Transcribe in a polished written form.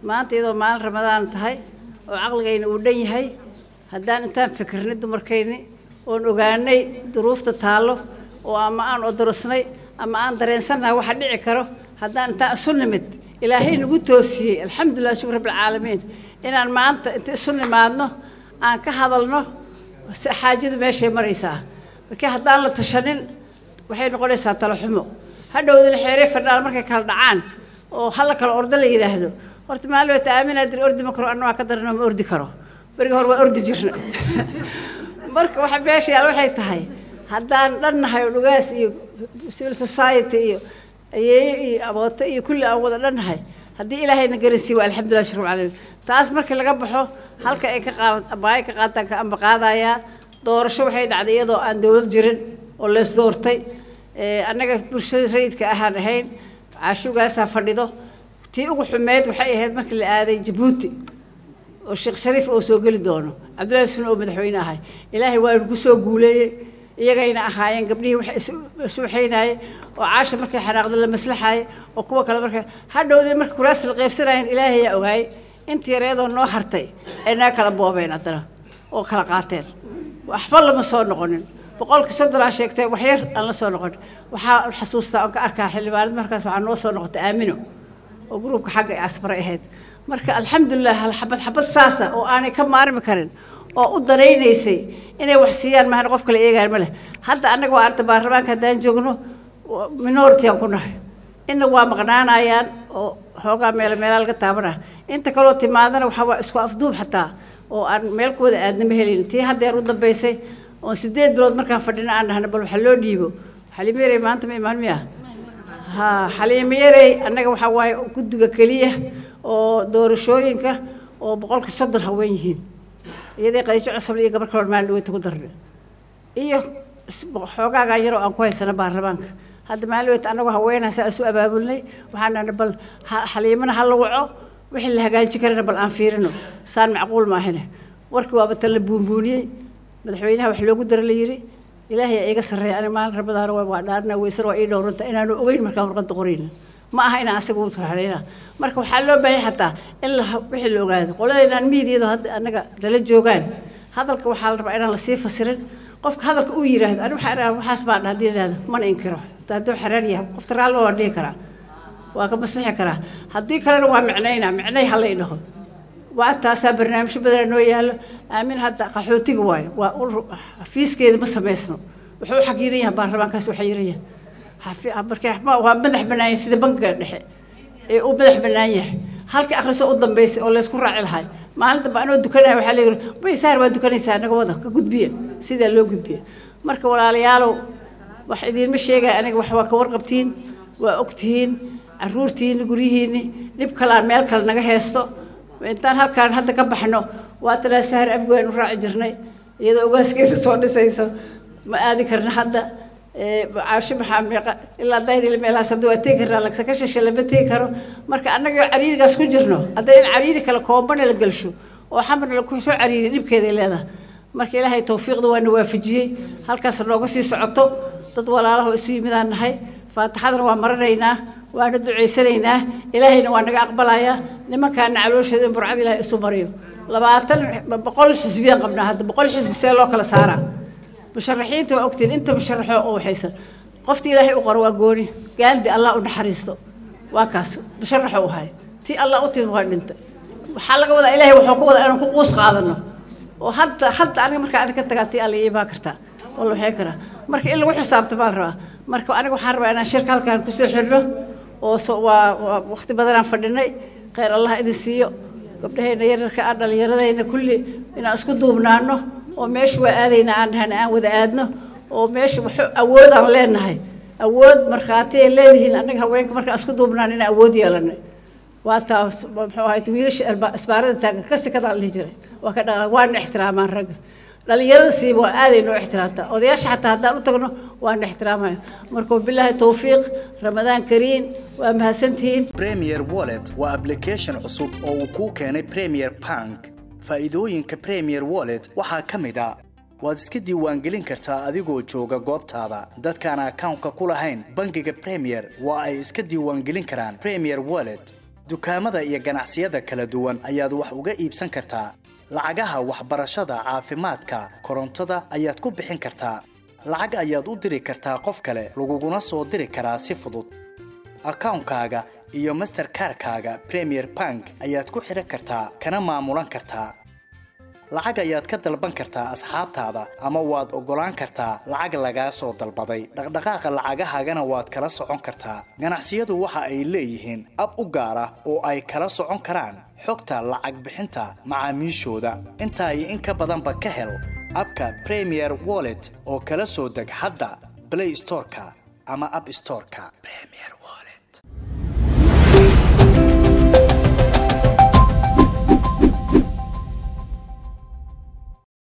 maanta iyadoo maalin ramadaan tahay oo caqligayna uu dhan yahay haddaan intaan fikirnay dumarkayni oon ogaanay duruufta taalo oo ama aan odorosnay ama aan dareensannahay waxa dhici karo haddaan intaan isu nimid ilaahay nagu toosiyey alxamdulilah shukr rabbil caalamiin inaan maanta inta isu nimaadno aan ka hadalno xaajadu meeshay maraysaa markii haddaan la tashanin waxay noqonaysaa talo xumo hadhowdina xeeray fadhaan markay kala dhacaan oo hal kala ordo la yiraahdo horta maalin wata aaminaa dir ordi ma karo anna ka darno ma ordi karo bariga hor waa ordi jirna marka waxa beesha yaal waxay tahay haddaan dhannahay dhugaas iyo civil society iyo ayay abooto iyo kulli aan wada dhannahay haddii ilaahayna garansiiyo waa alxamdulilah shukr caalamiin taas markii laga baxo halka ay ka qaataan ka amba qaadayaa doorasho waxay dhacday iyadoo aan dawlad jirin oo lees doortay annaga bulshada rayidka ahaan ahayn caashugaasaa fadhido tii ugu xumeed waxay ahayd markii la aaday Djibouti oo Sheekh Shariif oo soo gali doono Cabdullaahi Sun oo madaxweyne ahay ilaahay waa ku soo guuleeyay iyagayna ahaayeen gabdhihii wax isu xeynay oo caasha markay xanaaqdo la maslaxay oo kuwa kale markay hadhowday markii kuraas la qaybsanayeen ilaahay yaa ogaay intii yareedoo noo hartay ayna kala boobeen hadana oo kala qaateen waxba lama soo noqonin boqolka soddon sheegtay wax yar aan la soo noqon waxa xasuustaa aan ka arkaa xildhibaanad markaas waxa noo soo noqotay aamino oo gruubka xagga asbar ahayd marka alxamdulilah hal xabad saasa oo aanay ka maarmi karin oo u dareenaysay inay wax siiyaan ma qof kale eegaan ma leh hadda anaga waa arta baarlamaanka hadaan joogno minority aan ku nahay inna waa maqnaanayaan oo xoogaa meel laga taabana inta kale oo timaadana waxa waa isku afduub xataa oo aan meel ku wada aadnimo helin tii hadda u dambeysay oo 8 bilood markaan fadhina aan dhahna bal waxa loo dhiibo xalimeeray maanta ma imaan miya ha xalimeeray anaga waxa waay guddiga kaliya oo doorashooyinka oo boqolka 30 haween yihiin iyadoo qayjo cusub iyo gabar kale maal way ku darnay iyo xogaaga yar oo aan ku haysana baarlamaanka hadda maal way anagu haweenaasa isu abaabulnay waxaan bal xaliimana hal waco wixii la hagaaji karana bal aan fiirino saan macquul ma ahane warkii waa batal buunbuuniyay madaxweynaha wax loogu daray la yiri ilaahay iga sareeyay ana maal rabadaan waa dhaarna weysar waa ii dhowranta inaanu ogeyn markaa warqad qorayna ma aha inaan asagu u taxariina marka waxa loo baahay xataa in la wixii la ogaado qoladeenan miidiyada hadda anaga dala joogan hadalka waxa la rabaa inaan la sii fasirin qofka hadalka uu yiraahdo anigu waxaas baan hadiyada man inkiro taado xaraariya qof taraal waa dhigi kara waa ka maslaxi kara hadii kale waa macnay hal ay dhaho waa taasa barnaamij badan noo yaalo aamin hadda qaxootiga waay waa fiiskeeda ma sameysno wuxuu xaqiirinaya baarlamaankaas waxa yiraya markaa waa madax banaan sida bangiga dhexe ee uu madax banaan yahay halka akhriso u dambeysay oo la isku raaci lahay maalinta baan oo dukanay waxa la yiri way saar waa dukanaysaa anaga wada ka gudbiya sida loo gudbiya marka walaalayaal wax idin ma sheegay aniga wax waa ka warqabtiin waa ogtiin aruurtiin gurihiin dib kala meel kale naga heesto intaan halkaan hadda ka baxno waa tala sahar afgoyn u raaci jirnay iyadoo ugaaskeeda soo dhisayso ma aadi karna hadda عاشي محمد إلا داير اللي ملا صدوا تيجر لك سكشش اللي بتيجروا مرك أنا جو عرير جالس كجرنا أدين عرير كلا كومبن اللي جلشوا وحمر اللي كوشوا عرير نبكي ذي هذا مرك إلى هاي توفيق دوا نوافجي هالكسر ناقصي صعطوا تطول على اسمي من هاي فتحضر ومرينا وندعي سرينا إلهي نوانا أقبلايا لما كان علوش هذا برعد إلى إسومريو لبعتن بقول حزبيا قبلنا هذا بقول حزب سيلو كلا سارة مشرحين تو أكتين أنت مشرحه أو حيسن قفت إلهي أقرأ وأقولي قال دي الله ونحرسته وكاس مشرحه هاي تي الله أتي وهذا أنت حلقة وذا إلهي وحكومة أنا كقوس قاعدنا وحتى أنا مركا أنا كنت قلتي على إيه باكرتا والله هيكرا مركا إلا وحساب تبارها مركا أنا وحرب أنا شركة كان كسر حرة ووقت بدنا فردنا خير الله إذا سيو قبل هنا يركا أنا اللي يردينا كل إن أسكت دوبنانه ومش وآذينا عنها وذأذنا ومش أود علينا هاي أود مرخاتي اللي هنا أنك هواك مرخ أسكتوا بنانا أود يلنا واتا هاي تويرش أسبارة تاج كسر كذا اللي جري وكذا وان احترام الرجل للي يرسي وآذينا احترامته وديش حتى هذا لطقنا وان احترامه مركب بالله توفيق رمضان كريم وأمها سنتين بريمير وولت وأبليكيشن عصوب أو كوكان بريمير بانك faa'iidooyinka Premier Wallet waxa kamida waad iska diiwaangelin kartaa adigoo jooga goobtaada dadkaan account-ka ku lahayn bangiga Premier waa ay iska diiwaangelin karaan Premier Wallet dukaamada iyo ganacsiyada kala duwan ayaad wax uga iibsan kartaa lacagaha waxbarashada caafimaadka korontada ayaad ku bixin kartaa lacag ayaad u diri kartaa qof kale laguguna soo diri karaa si fudud akaunkaaga iyo Mastercard-kaaga Premier Bank ayaad ku xiran kartaa kana maamulan kartaa lacag ayaad ka dalban kartaa asxaabtaada ama waad ogolaan kartaa lacag laga soo dalbaday dhaqdhaqaaqa lacagahaagana waad kala socon kartaa ganacsiyadu waxa ay leeyihiin ab u gaar ah oo ay kala socon karaan xogta lacag bixinta macaamiishooda inta ay in ka badanba ka hel abka Premier Wallet oo kala soo deg hadda Play Store-ka ama App Store-ka Premier